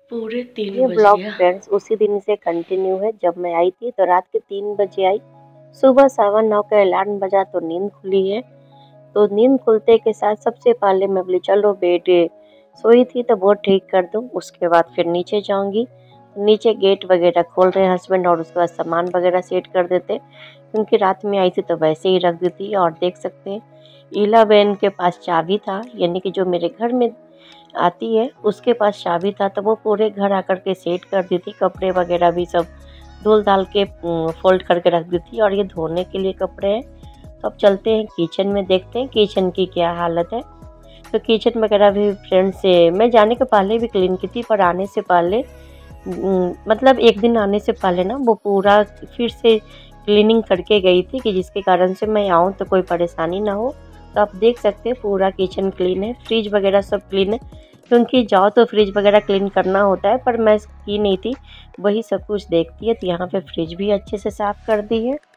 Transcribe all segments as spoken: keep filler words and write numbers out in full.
पूरे तीन ये बज ब्लॉग गया। फ्रेंड्स उसी दिन से कंटिन्यू है। जब मैं आई थी तो रात के तीन बजे आई, सुबह सवा नौ का अलार्म बजा तो नींद खुली है। तो नींद खुलते के साथ सबसे पहले मैं बोली चलो बेड, सोई थी तो वो ठीक कर दूं, उसके बाद फिर नीचे जाऊंगी। नीचे गेट वगैरह खोल रहे हस्बैंड और उसके बाद सामान वगैरह सेट कर देते, क्योंकि रात में आई थी तो वैसे ही रख देती। और देख सकते हैं ईला बहन के पास चाबी था, यानी कि जो मेरे घर में आती है उसके पास चाबी था, तो वो पूरे घर आकर के सेट कर दी थी। कपड़े वगैरह भी सब धुल धाल के फोल्ड करके रख दी थी। और ये धोने के लिए कपड़े हैं। तो अब चलते हैं किचन में, देखते हैं किचन की क्या हालत है। तो किचन वगैरह भी फ्रेंड्स से मैं जाने के पहले भी क्लीन की थी, पर आने से पहले मतलब एक दिन आने से पहले ना वो पूरा फिर से क्लीनिंग करके गई थी, कि जिसके कारण से मैं आऊँ तो कोई परेशानी ना हो। तो आप देख सकते हैं पूरा किचन क्लीन है, फ्रिज वगैरह सब क्लीन है, क्योंकि जाओ तो फ्रिज वगैरह क्लीन करना होता है, पर मैं की नहीं थी, वही सब कुछ देखती है। तो यहाँ पे फ्रिज भी अच्छे से साफ़ कर दी है,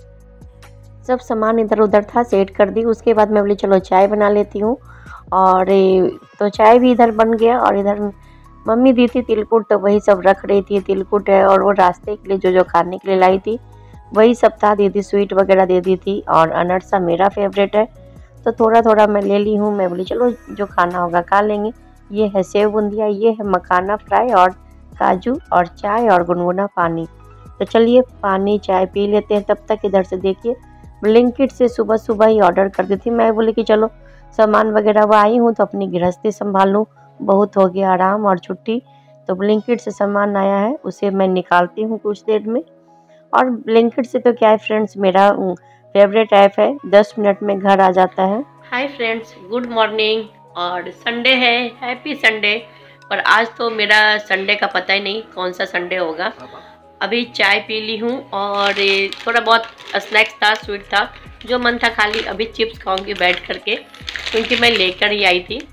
सब सामान इधर उधर था सेट कर दी। उसके बाद मैं बोली चलो चाय बना लेती हूँ। और तो चाय भी इधर बन गया, और इधर मम्मी दी थी तिलकुट, तो वही सब रख रही थी। तिलकुट है और वो रास्ते के लिए जो जो खाने के लिए लाई थी वही सब था, दी थी स्वीट वगैरह दे दी थी। और अनरसा मेरा फेवरेट है, तो थोड़ा थोड़ा मैं ले ली हूँ। मैं बोली चलो जो खाना होगा खा लेंगे। ये है सेव बूंदिया, ये है मखाना फ्राई और काजू, और चाय और गुनगुना पानी। तो चलिए पानी चाय पी लेते हैं। तब तक इधर से देखिए ब्लिंकिट से सुबह सुबह ही ऑर्डर कर दी थी। मैं बोली कि चलो सामान वगैरह वो आई हूँ तो अपनी गृहस्थी संभाल लूँ, बहुत हो गया आराम और छुट्टी। तो ब्लिंकिट से सामान आया है, उसे मैं निकालती हूँ कुछ देर में। और ब्लिंकिट से तो क्या है फ्रेंड्स, मेरा फेवरेट ऐप है, दस मिनट में घर आ जाता है। Hi friends, good morning. और संडे है, हैप्पी संडे। पर आज तो मेरा संडे का पता ही नहीं कौन सा संडे होगा। अभी चाय पी ली हूँ और थोड़ा बहुत स्नैक्स था, स्वीट था, जो मन था खाली। अभी चिप्स खाऊंगी बैठ करके, क्योंकि मैं लेकर ही आई थी।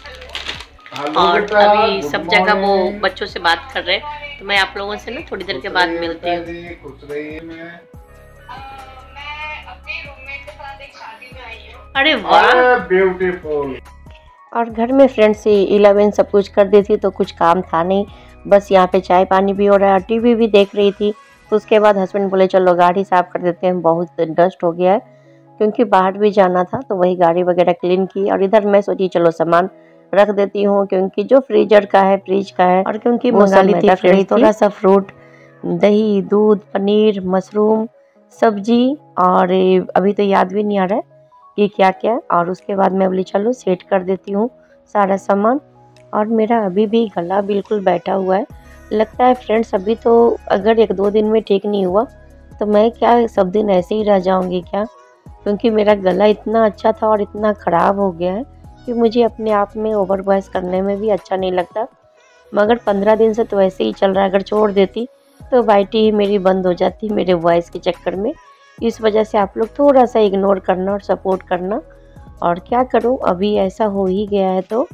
और अभी सब जगह वो बच्चों से बात कर रहे हैं, तो मैं आप लोगों से ना थोड़ी देर के बाद मिलती हूँ। अरे वाह, ब्यूटीफुल। और घर में फ्रेंड्स से इलेवन सब कुछ कर दी थी, तो कुछ काम था नहीं, बस यहाँ पे चाय पानी भी हो रहा है, टीवी भी देख रही थी। तो उसके बाद हस्बैंड बोले चलो गाड़ी साफ़ कर देते हैं, बहुत डस्ट हो गया है, क्योंकि बाहर भी जाना था। तो वही गाड़ी वगैरह क्लीन की। और इधर मैं सोची चलो सामान रख देती हूँ, क्योंकि जो फ्रीजर का है, फ्रिज का है, और क्योंकि मंगा ली थी फ्रेंड्स थोड़ा सा फ्रूट, दही, दूध, पनीर, मशरूम, सब्जी, और अभी तो याद भी नहीं आ रहा है कि क्या क्या। और उसके बाद मैं बोली चलो सेट कर देती हूँ सारा सामान। और मेरा अभी भी गला बिल्कुल बैठा हुआ है, लगता है फ्रेंड्स अभी तो अगर एक दो दिन में ठीक नहीं हुआ तो मैं क्या सब दिन ऐसे ही रह जाऊंगी क्या, क्योंकि मेरा गला इतना अच्छा था और इतना ख़राब हो गया है कि मुझे अपने आप में ओवर वॉइस करने में भी अच्छा नहीं लगता। मगर पंद्रह दिन से तो ऐसे ही चल रहा है, अगर छोड़ देती तो वाइटी ही मेरी बंद हो जाती मेरे वॉइस के चक्कर में। इस वजह से आप लोग थोड़ा सा इग्नोर करना और सपोर्ट करना। और क्या करूं, अभी ऐसा हो ही गया है। तो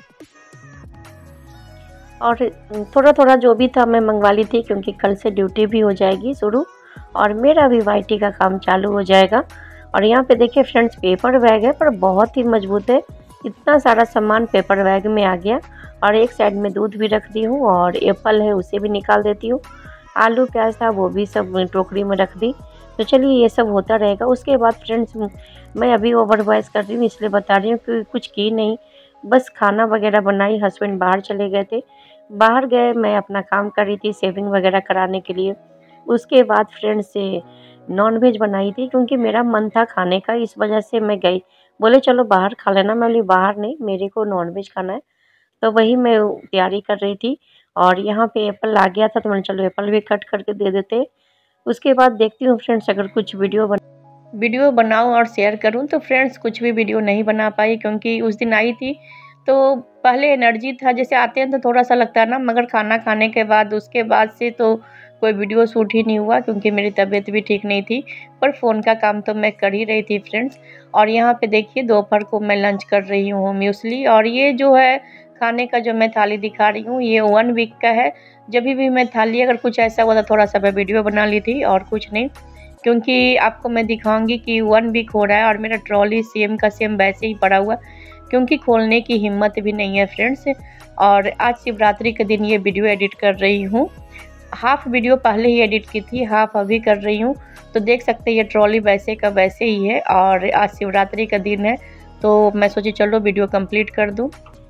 और थोड़ा थोड़ा जो भी था मैं मंगवा ली थी, क्योंकि कल से ड्यूटी भी हो जाएगी शुरू, और मेरा भी वाईटी का काम चालू हो जाएगा। और यहाँ पे देखिए फ्रेंड्स पेपर बैग है, पर बहुत ही मजबूत है, इतना सारा सामान पेपर बैग में आ गया। और एक साइड में दूध भी रख दी हूँ, और एप्पल है उसे भी निकाल देती हूँ, आलू प्याज था वो भी सब टोकरी में रख दी। तो चलिए ये सब होता रहेगा। उसके बाद फ्रेंड्स मैं अभी ओवर वॉइस कर रही हूँ, इसलिए बता रही हूँ कि कुछ की नहीं, बस खाना वगैरह बनाई। हस्बैंड बाहर चले गए थे, बाहर गए, मैं अपना काम कर रही थी सेविंग वगैरह कराने के लिए। उसके बाद फ्रेंड्स से नॉन वेज बनाई थी, क्योंकि मेरा मन था खाने का, इस वजह से मैं गई। बोले चलो बाहर खा लेना, मैं बोली बाहर नहीं, मेरे को नॉन वेज खाना है। तो वही मैं तैयारी कर रही थी। और यहाँ पे एप्पल आ गया था, तो मैंने चलो एप्पल भी कट करके दे देते। उसके बाद देखती हूँ फ्रेंड्स अगर कुछ वीडियो बन वीडियो बनाऊँ और शेयर करूँ। तो फ्रेंड्स कुछ भी वीडियो नहीं बना पाई, क्योंकि उस दिन आई थी तो पहले एनर्जी था, जैसे आते हैं तो थोड़ा सा लगता है ना, मगर खाना खाने के बाद उसके बाद से तो कोई वीडियो शूट ही नहीं हुआ, क्योंकि मेरी तबीयत भी ठीक नहीं थी। पर फ़ोन का काम तो मैं कर ही रही थी फ्रेंड्स। और यहाँ पे देखिए दोपहर को मैं लंच कर रही हूँ म्यूसली। और ये जो है खाने का जो मैं थाली दिखा रही हूँ, ये वन वीक का है। जब भी मैं थाली अगर कुछ ऐसा हुआ था थोड़ा सा मैं वीडियो बना ली थी, और कुछ नहीं, क्योंकि आपको मैं दिखाऊंगी कि वन वीक हो रहा है और मेरा ट्रॉली सेम का सेम वैसे ही पड़ा हुआ, क्योंकि खोलने की हिम्मत भी नहीं है फ्रेंड्स। और आज शिवरात्रि के दिन ये वीडियो एडिट कर रही हूँ। हाफ वीडियो पहले ही एडिट की थी, हाफ अभी कर रही हूँ। तो देख सकते हैं ये ट्रॉली वैसे का वैसे ही है और आज शिवरात्रि का दिन है तो मैं सोची चलो वीडियो कंप्लीट कर दूँ।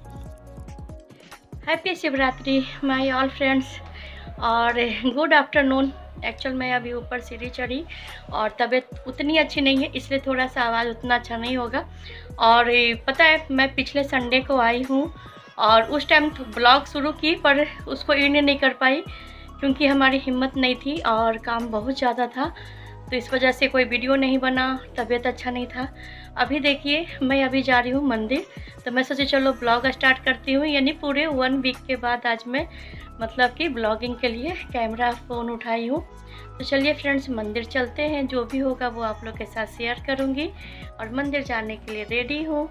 Happy Shivratri my all friends और गुड आफ्टरनून। एक्चुअल मैं अभी ऊपर सीढ़ी चढ़ी और तबीयत उतनी अच्छी नहीं है, इसलिए थोड़ा सा आवाज़ उतना अच्छा नहीं होगा। और पता है मैं पिछले संडे को आई हूँ और उस टाइम ब्लॉग शुरू की पर उसको एंड नहीं कर पाई क्योंकि हमारी हिम्मत नहीं थी और काम बहुत ज़्यादा था, तो इस वजह से कोई वीडियो नहीं बना, तबीयत अच्छा नहीं था। अभी देखिए मैं अभी जा रही हूँ मंदिर, तो मैं सोची चलो ब्लॉग स्टार्ट करती हूँ। यानी पूरे वन वीक के बाद आज मैं मतलब कि ब्लॉगिंग के लिए कैमरा फ़ोन उठाई हूँ। तो चलिए फ्रेंड्स मंदिर चलते हैं, जो भी होगा वो आप लोग के साथ शेयर करूँगी और मंदिर जाने के लिए रेडी हूँ।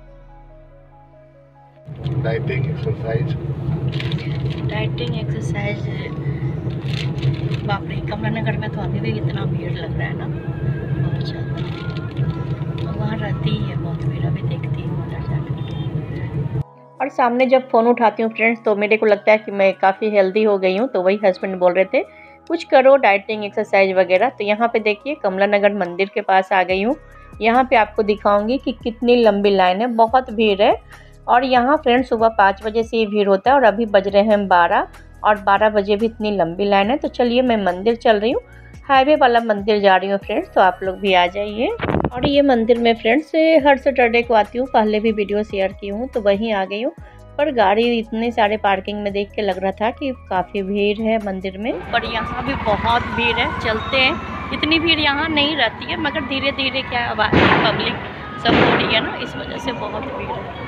डाइटिंग एक्सरसाइज डाइटिंग एक्सरसाइज बाप रे, कमला नगर में तो अभी भी इतना भीड़ लग रहा है ना, बहुत ज़्यादा। वहाँ रहती ही है बहुत भीड़, अभी देखती हूँ उधर जाकर। और सामने जब फ़ोन उठाती हूँ फ्रेंड्स तो मेरे को लगता है कि मैं काफ़ी हेल्दी हो गई हूँ, तो वही हस्बैंड बोल रहे थे कुछ करो डाइटिंग एक्सरसाइज वगैरह। तो यहाँ पे देखिए कमला नगर मंदिर के पास आ गई हूँ। यहाँ पे आपको दिखाऊंगी कि कितनी लंबी लाइन है, बहुत भीड़ है। और यहाँ फ्रेंड्स सुबह पाँच बजे से ही भीड़ होता है और अभी बज रहे हैं बारह और बारह बजे भी इतनी लंबी लाइन है। तो चलिए मैं मंदिर चल रही हूँ, हाईवे वाला मंदिर जा रही हूँ फ्रेंड्स, तो आप लोग भी आ जाइए। और ये मंदिर में फ्रेंड्स हर सैटरडे को आती हूँ, पहले भी वीडियो शेयर की हूँ, तो वहीं आ गई हूँ। पर गाड़ी इतने सारे पार्किंग में देख के लग रहा था कि काफ़ी भीड़ है मंदिर में, पर यहाँ भी बहुत भीड़ है। चलते हैं, इतनी भीड़ यहाँ नहीं रहती है मगर धीरे धीरे क्या आवाज़ पब्लिक सब हो रही है ना, इस वजह से बहुत भीड़ है।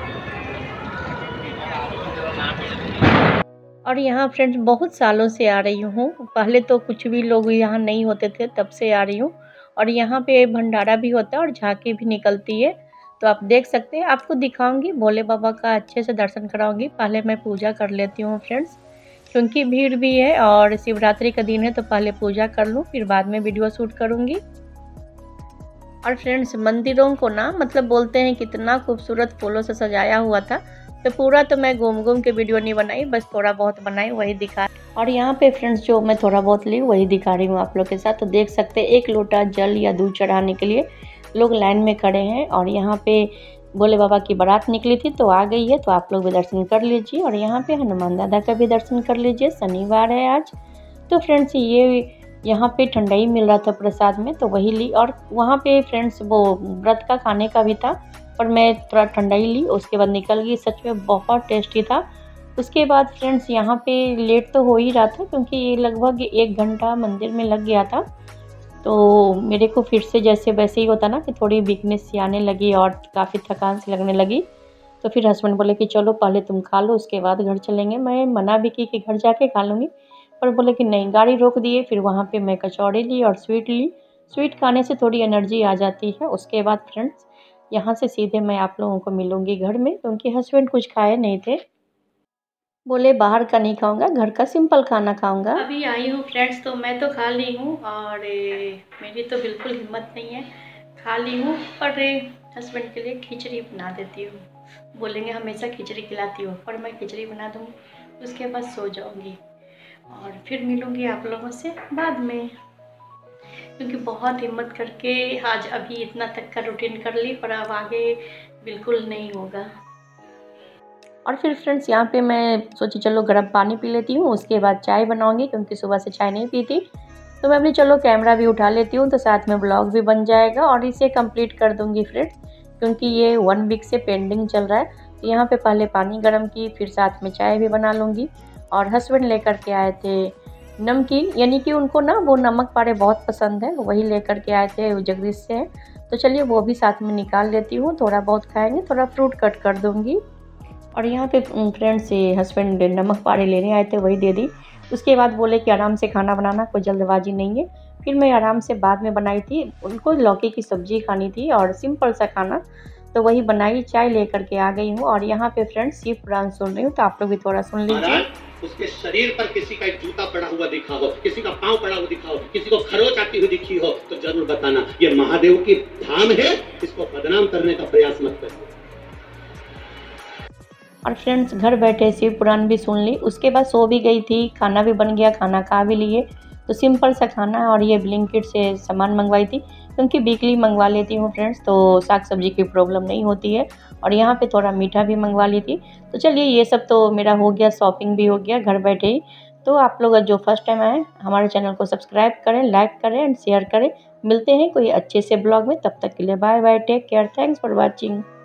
और यहाँ फ्रेंड्स बहुत सालों से आ रही हूँ, पहले तो कुछ भी लोग यहाँ नहीं होते थे, तब से आ रही हूँ। और यहाँ पे भंडारा भी होता है और झांकी भी निकलती है, तो आप देख सकते हैं। आपको दिखाऊंगी, भोले बाबा का अच्छे से दर्शन कराऊंगी। पहले मैं पूजा कर लेती हूँ फ्रेंड्स, क्योंकि भीड़ भी है और शिवरात्रि का दिन है, तो पहले पूजा कर लूँ फिर बाद में वीडियो शूट करूँगी। और फ्रेंड्स मंदिरों को ना मतलब बोलते हैं कितना खूबसूरत फूलों से सजाया हुआ था, तो पूरा तो मैं घूम घूम के वीडियो नहीं बनाई, बस थोड़ा बहुत बनाई वही दिखा। और यहाँ पे फ्रेंड्स जो मैं थोड़ा बहुत ली वही दिखा रही हूँ आप लोग के साथ। तो देख सकते हैं एक लोटा जल या दूध चढ़ाने के लिए लोग लाइन में खड़े हैं। और यहाँ पे भोले बाबा की बारात निकली थी तो आ गई है, तो आप लोग भी दर्शन कर लीजिए। और यहाँ पे हनुमान दादा का भी दर्शन कर लीजिए, शनिवार है आज। तो फ्रेंड्स ये यहाँ पे ठंडाई मिल रहा था प्रसाद में, तो वही ली। और वहाँ पे फ्रेंड्स वो व्रत का खाने का भी था, पर मैं थोड़ा ठंडाई ली, उसके बाद निकल गई। सच में बहुत टेस्टी था। उसके बाद फ्रेंड्स यहाँ पे लेट तो हो ही रहा था क्योंकि ये लगभग एक घंटा मंदिर में लग गया था, तो मेरे को फिर से जैसे वैसे ही होता ना कि थोड़ी वीकनेस सी आने लगी और काफ़ी थकान सी लगने लगी। तो फिर हस्बैंड बोले कि चलो पहले तुम खा लो उसके बाद घर चलेंगे। मैं मना भी की कि घर जाके खा लूँगी, पर बोले कि नहीं, गाड़ी रोक दिए। फिर वहाँ पे मैं कचौड़ी ली और स्वीट ली। स्वीट खाने से थोड़ी एनर्जी आ जाती है। उसके बाद फ्रेंड्स यहाँ से सीधे मैं आप लोगों को मिलूँगी घर में, क्योंकि हस्बैंड कुछ खाए नहीं थे, बोले बाहर का नहीं खाऊंगा, घर का सिंपल खाना खाऊंगा। अभी आई हूँ फ्रेंड्स, तो मैं तो खा ली हूँ और मेरी तो बिल्कुल हिम्मत नहीं है, खा ली हूँ। पर हस्बैंड के लिए खिचड़ी बना देती हूँ, बोलेंगे हमेशा खिचड़ी खिलाती हो, पर मैं खिचड़ी बना दूँ उसके बाद सो जाऊँगी और फिर मिलूँगी आप लोगों से बाद में, क्योंकि बहुत हिम्मत करके आज अभी इतना तक का रूटीन कर ली, पर अब आगे बिल्कुल नहीं होगा। और फिर फ्रेंड्स यहाँ पे मैं सोची चलो गर्म पानी पी लेती हूँ, उसके बाद चाय बनाऊँगी, क्योंकि सुबह से चाय नहीं पी थी। तो मैं भी चलो कैमरा भी उठा लेती हूँ, तो साथ में ब्लॉग भी बन जाएगा और इसे कंप्लीट कर दूँगी फ्रेंड्स, क्योंकि ये वन वीक से पेंडिंग चल रहा है। तो यहाँ पे पहले पानी गर्म की, फिर साथ में चाय भी बना लूँगी। और हस्बैंड लेकर के आए थे नमकीन, यानी कि उनको ना वो नमक पारे बहुत पसंद है, वही लेकर के आए थे, वो जगदीश से है। तो चलिए वो भी साथ में निकाल लेती हूँ, थोड़ा बहुत खाएँगे, थोड़ा फ्रूट कट कर दूँगी। और यहाँ पे फ्रेंड्स हस्बैंड नमक पारे लेने आए थे, वही दे दी। उसके बाद बोले कि आराम से खाना बनाना, कोई जल्दबाजी नहीं है। फिर मैं आराम से बाद में बनाई थी, उनको लौकी की सब्जी खानी थी और सिंपल सा खाना, तो वही बनाई। चाय लेकर के आ गई हूँ और यहाँ पे फ्रेंड्स शिव पुराण सुन रही हूँ, तो आप लोग भी थोड़ा सुन लीजिए। उसके शरीर पर किसी का एक जूता पड़ा हुआ दिखा हो, किसी का पांव पड़ा हुआ दिखा हो, किसी को खरोच आती हुई दिखी हो, तो जरूर बताना। ये महादेव की धाम है, इसको बदनाम करने का प्रयास मत करो। और फ्रेंड्स घर बैठे शिव पुराण भी सुन ली, उसके बाद सो भी गई थी, खाना भी बन गया, खाना खा भी लिए। तो सिंपल सा खाना और ये ब्लिंकिट से सामान मंगवाई थी, क्योंकि वीकली मंगवा लेती हूँ फ्रेंड्स, तो साग सब्जी की प्रॉब्लम नहीं होती है। और यहाँ पे थोड़ा मीठा भी मंगवा ली थी। तो चलिए ये सब तो मेरा हो गया, शॉपिंग भी हो गया घर बैठे ही। तो आप लोग जो फर्स्ट टाइम आए हमारे चैनल को सब्सक्राइब करें, लाइक करें एंड शेयर करें। मिलते हैं कोई अच्छे से ब्लॉग में, तब तक के लिए bye bye, take care, thanks for watching.